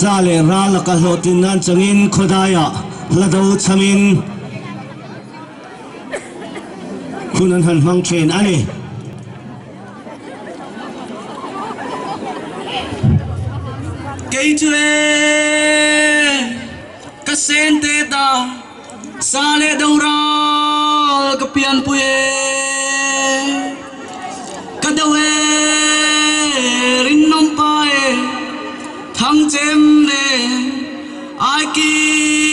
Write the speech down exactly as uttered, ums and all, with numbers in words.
sale ral ka hlotin nan changin khodaya hlado chamin kunan han mang train ani cây chue ka sente ta sale đâu ra ka pian puye ka dawe rin nom pae thang chem le ai ki